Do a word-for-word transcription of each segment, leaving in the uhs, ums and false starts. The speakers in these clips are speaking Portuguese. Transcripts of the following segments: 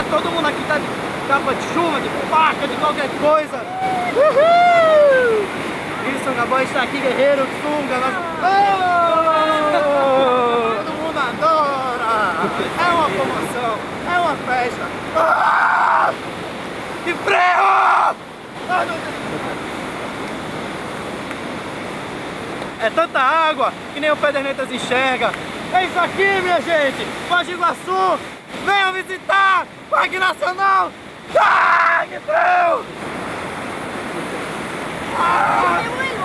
todo mundo aqui tá de capa de chuva, de faca, de qualquer coisa. Uhul! E Sunga Boy está aqui, guerreiro, Sunga. Nós... Oh! Todo mundo adora! É uma promoção, é uma festa. Ah! Que freio! Ah, meu Deus. É tanta água que nem o Pedernetas enxerga. É isso aqui, minha gente! Foz do Iguaçu! Venham visitar! Parque Nacional! Ah, que frio! Ah!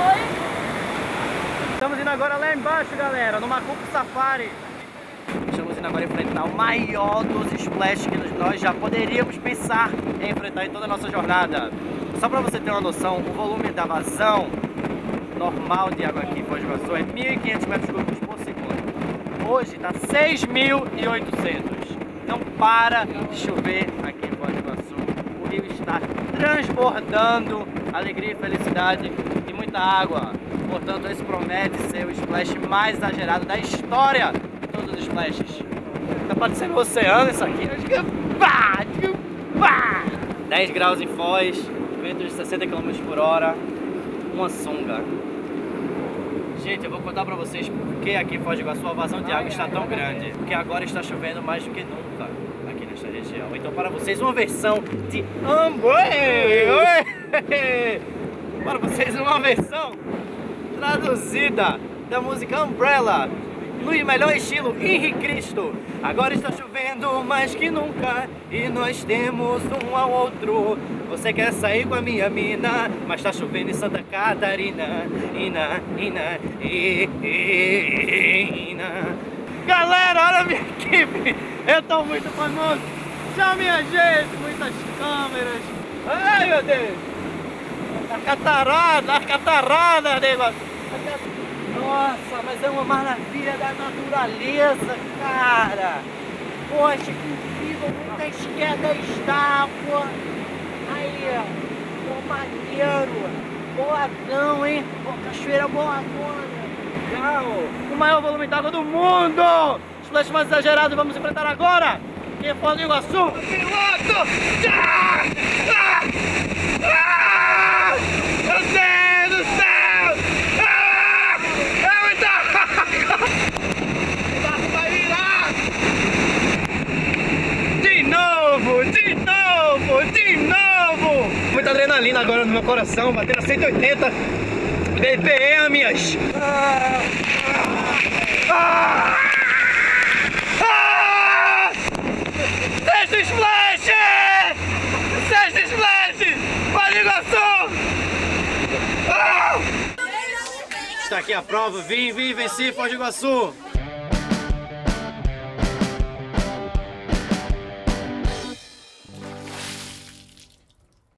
Estamos indo agora lá embaixo, galera, no Macuco Safari. Estamos indo agora enfrentar o maior dos splashes que nós já poderíamos pensar em enfrentar em toda a nossa jornada. Só para você ter uma noção, o volume da vazão normal de água aqui em Foz do Iguaçu é mil e quinhentos metros cúbicos por segundo. Hoje está seis mil e oitocentos. Não para de chover aqui em Foz do Iguaçu. O rio está transbordando alegria e felicidade e muita água. Portanto, esse promete ser o splash mais exagerado da história de todos os splashes. Tá parecendo um oceano isso aqui. dez graus em Foz, ventos de sessenta quilômetros por hora, uma sunga. Gente, eu vou contar pra vocês porque aqui em Foz do Iguaçu a vazão de água está tão grande. Porque agora está chovendo mais do que nunca aqui nesta região. Então para vocês uma versão de Umbrella. Para vocês uma versão traduzida da música Umbrella no melhor estilo Henrique Cristo. Agora está chovendo mais que nunca e nós temos um ao outro. Você quer sair com a minha mina, mas está chovendo em Santa Catarina. Ina, ina, i, i, ina. Galera, olha a minha equipe. Eu tô muito famoso. Tchau, minha gente. Muitas câmeras. Ai, meu Deus. A catarada, a catarada, negócio. Nossa, mas é uma maravilha da natureza, cara. Poxa, que incrível, muitas quedas d'água. Aí, ó, maneiro. Boadão, hein? Pô, cachoeira boadona. Legal. O maior volume d'água do mundo. Splash mais exagerado, vamos enfrentar agora. Aqui é Foz do Iguaçu. Piloto! Ah! Ah! Ah! Meu Deus do céu! De novo! Muita adrenalina agora no meu coração, batendo a cento e oitenta B P M. Ah, ah, ah, sexto splash! Sexto splash! Foz do Iguaçu! Ah. Está aqui a prova, vim, vim, venci Foz do Iguaçu!